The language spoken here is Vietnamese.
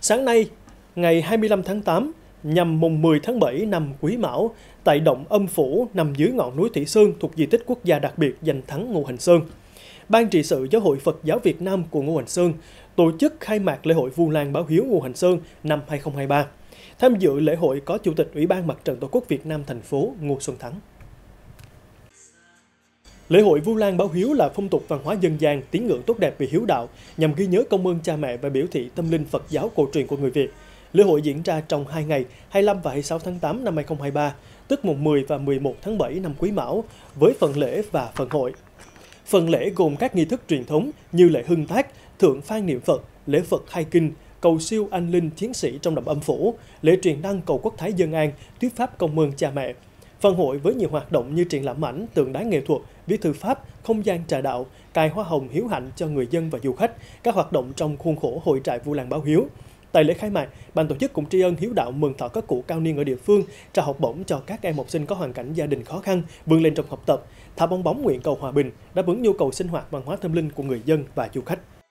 Sáng nay, ngày 25 tháng 8, nhằm mùng 10 tháng 7 năm Quý Mão, tại động Âm Phủ nằm dưới ngọn núi Thủy Sơn thuộc di tích quốc gia đặc biệt danh thắng Ngũ Hành Sơn, Ban trị sự Giáo hội Phật giáo Việt Nam của Ngũ Hành Sơn tổ chức khai mạc lễ hội Vu Lan báo hiếu Ngũ Hành Sơn năm 2023. Tham dự lễ hội có Chủ tịch Ủy ban Mặt trận Tổ quốc Việt Nam thành phố Ngô Xuân Thắng. Lễ hội Vu Lan báo hiếu là phong tục văn hóa dân gian, tín ngưỡng tốt đẹp về hiếu đạo nhằm ghi nhớ công ơn cha mẹ và biểu thị tâm linh Phật giáo cổ truyền của người Việt. Lễ hội diễn ra trong 2 ngày, 25 và 26 tháng 8 năm 2023, tức mùng 10 và 11 tháng 7 năm Quý Mão, với phần lễ và phần hội. Phần lễ gồm các nghi thức truyền thống như lễ hưng tác, thượng phan niệm Phật, lễ Phật khai kinh, cầu siêu anh linh chiến sĩ trong động Âm Phủ, lễ truyền đăng cầu quốc thái dân an, thuyết pháp công ơn cha mẹ. Phần hội với nhiều hoạt động như triển lãm ảnh, tượng đá nghệ thuật, viết thư pháp, không gian trà đạo, cài hoa hồng hiếu hạnh cho người dân và du khách, các hoạt động trong khuôn khổ hội trại Vu Lan báo hiếu. Tại lễ khai mạc, ban tổ chức cũng tri ân hiếu đạo mừng thọ các cụ cao niên ở địa phương, trao học bổng cho các em học sinh có hoàn cảnh gia đình khó khăn, vươn lên trong học tập, thả bong bóng nguyện cầu hòa bình, đáp ứng nhu cầu sinh hoạt văn hóa tâm linh của người dân và du khách.